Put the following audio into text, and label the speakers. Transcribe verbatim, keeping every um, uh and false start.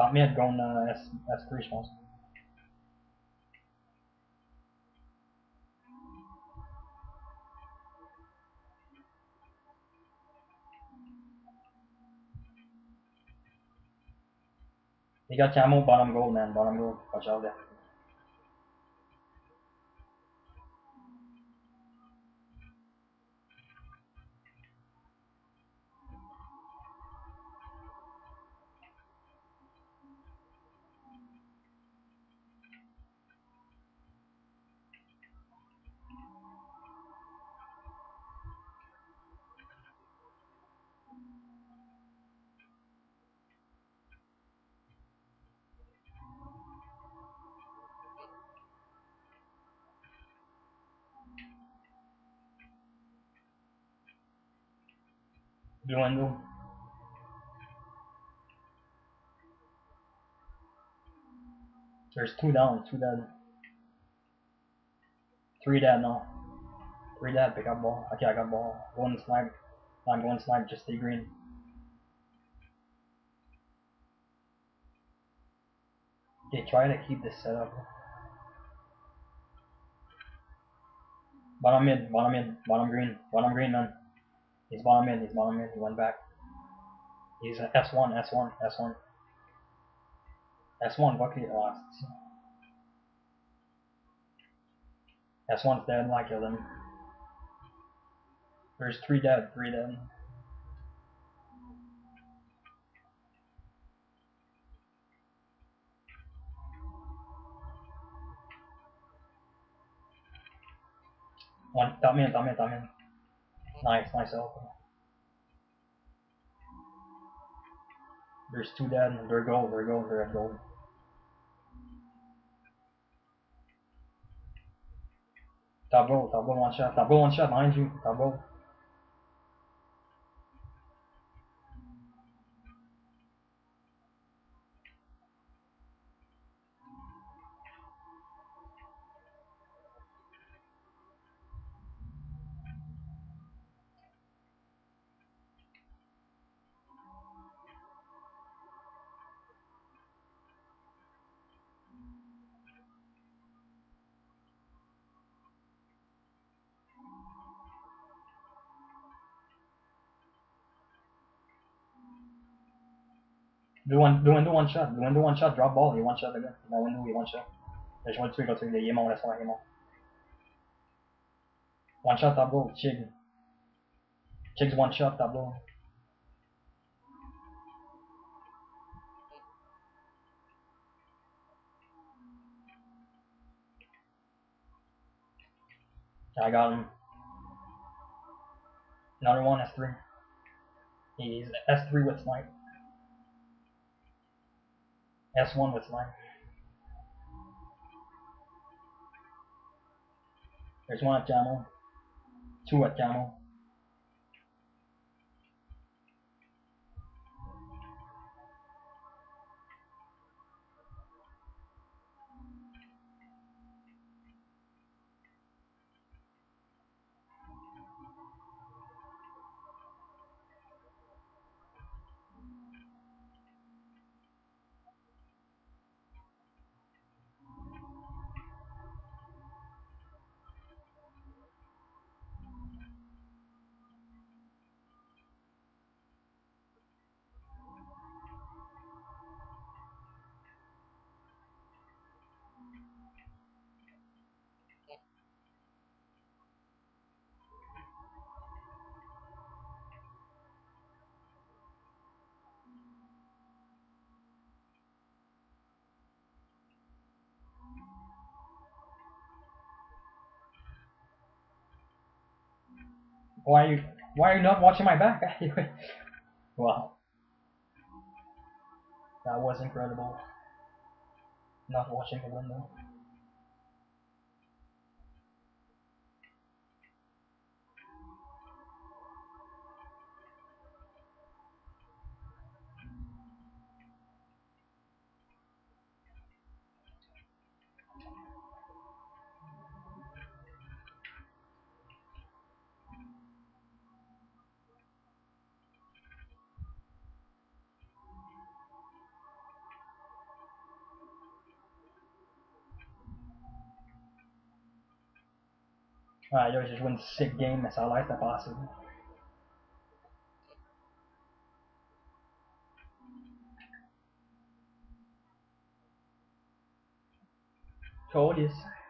Speaker 1: Top mid going uh, S S3 je pense. He got camo bottom gold man, bottom gold. Watch out there. Blue and blue. There's two down, two dead. Three dead now. Three dead, pick up ball. Okay, I got ball. Going snipe. I'm going snipe, just stay green. Okay, try to keep this set up. Bottom mid, bottom mid, bottom green, bottom green man. He's bottom mid, he's bottom mid, he went back. He's S one, S one, S one. S one, bucket lost. S one's dead, I killed him. There's three dead, three dead. One, top mid, top mid, top mid. Nice, nice help. There's two dead, they're gold, they're gold, they're at gold. Top gold, top gold, one shot, top gold, one shot behind you, top gold. Do one, do one, do one shot, do one, do one shot, drop ball, you one shot again. No one do, you one shot. There's one, two, go to the Yemo, that's why Yemo. One shot, top gold, Chig. Chig's one shot, top gold. I got him. Another one, S three. He's S three with snipe. S one with snipe. There's one at camo. Two at camo. Why are you, why are you not watching my back? Wow. That was incredible. Not watching the window. Alright, yo, just win sick game, essa lá está fácil. Told you.